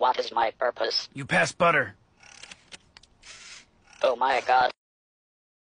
What is my purpose? You pass butter. Oh my god.